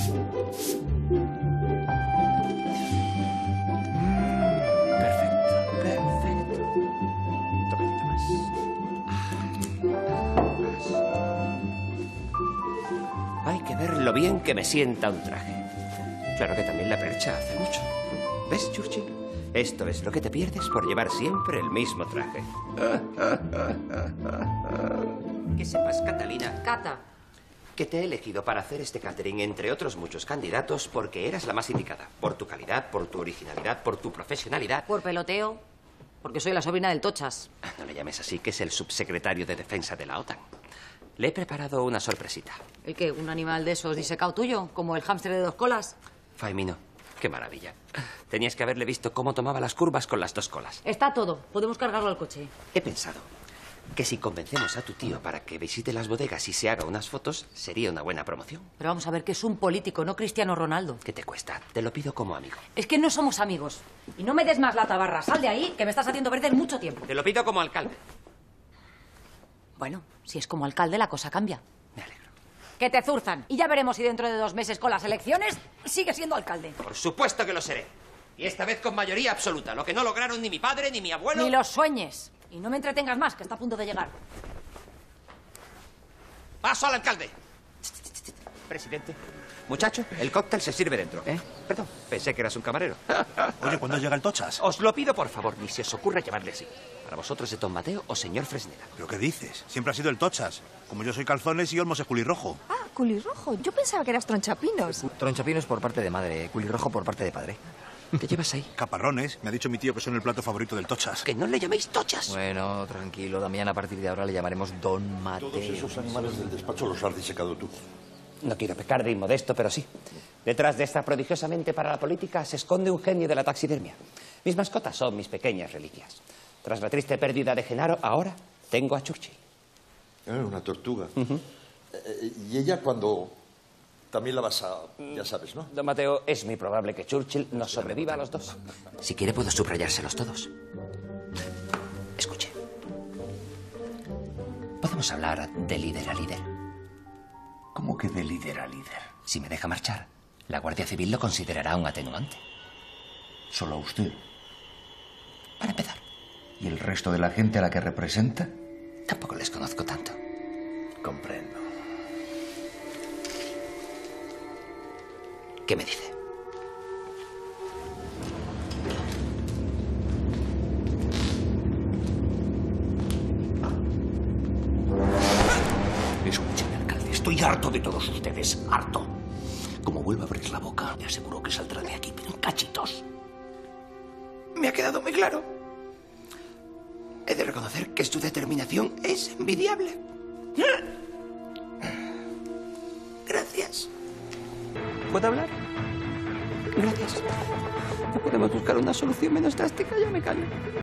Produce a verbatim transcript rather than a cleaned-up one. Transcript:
Perfecto, perfecto. Un poquito más. Hay que ver lo bien que me sienta un traje. Claro que también la percha hace mucho. ¿Ves, Churchill? Esto es lo que te pierdes por llevar siempre el mismo traje. Que sepas, Catalina... Cata. Que te he elegido para hacer este catering entre otros muchos candidatos porque eras la más indicada. Por tu calidad, por tu originalidad, por tu profesionalidad. Por peloteo. Porque soy la sobrina del Tochas. No le llames así, que es el subsecretario de Defensa de la OTAN. Le he preparado una sorpresita. ¿El qué? ¿Un animal de esos disecado tuyo? ¿Como el hámster de dos colas? Faimino, qué maravilla. Tenías que haberle visto cómo tomaba las curvas con las dos colas. Está todo. Podemos cargarlo al coche. He pensado que si convencemos a tu tío para que visite las bodegas y se haga unas fotos, sería una buena promoción. Pero vamos a ver que es un político, no Cristiano Ronaldo. ¿Qué te cuesta? Te lo pido como amigo. Es que no somos amigos. Y no me des más la tabarra. Sal de ahí, que me estás haciendo perder mucho tiempo. Te lo pido como alcalde. Bueno, si es como alcalde, la cosa cambia. Me alegro. Que te zurzan. Y ya veremos si dentro de dos meses con las elecciones sigue siendo alcalde. Por supuesto que lo seré. Y esta vez con mayoría absoluta, lo que no lograron ni mi padre ni mi abuelo. Ni los sueñes. Y no me entretengas más, que está a punto de llegar. ¡Paso al alcalde! Presidente. Muchacho, el cóctel se sirve dentro. ¿Eh? Perdón, pensé que eras un camarero. Oye, ¿cuándo llega el Tochas? Os lo pido, por favor, ni se os ocurra llamarle así. Para vosotros es Don Mateo o señor Fresneda. ¿Pero qué dices? Siempre ha sido el Tochas. Como yo soy calzones y Olmos es culirrojo. Ah, culirrojo. Yo pensaba que eras tronchapinos. Tronchapinos por parte de madre, culirrojo por parte de padre. ¿Qué llevas ahí? Caparrones. Me ha dicho mi tío que son el plato favorito del Tochas. Que no le llaméis tochas. Bueno, tranquilo, Damián, a partir de ahora le llamaremos Don Mateo. Todos esos animales del despacho los has disecado tú. No quiero pecar de inmodesto, pero sí. Detrás de esta prodigiosamente para la política se esconde un genio de la taxidermia. Mis mascotas son mis pequeñas reliquias. Tras la triste pérdida de Genaro, ahora tengo a Churchill. Eh, una tortuga. Uh-huh. eh, y ella cuando... También la vas a... Ya sabes, ¿no? Don Mateo, es muy probable que Churchill nos sobreviva a los dos. Si quiere, puedo subrayárselos todos. Escuche. Podemos hablar de líder a líder. ¿Cómo que de líder a líder? Si me deja marchar, la Guardia Civil lo considerará un atenuante. ¿Solo a usted? Para empezar. ¿Y el resto de la gente a la que representa? Tampoco les conozco tanto. Comprendo. ¿Qué me dice? Escúcheme, alcalde, estoy harto de todos ustedes, harto. Como vuelva a abrir la boca, le aseguro que saldrá de aquí, pero en cachitos. Me ha quedado muy claro. He de reconocer que su determinación es envidiable. Gracias. ¿Puedo hablar? Gracias. No podemos buscar una solución menos drástica, ya me callo.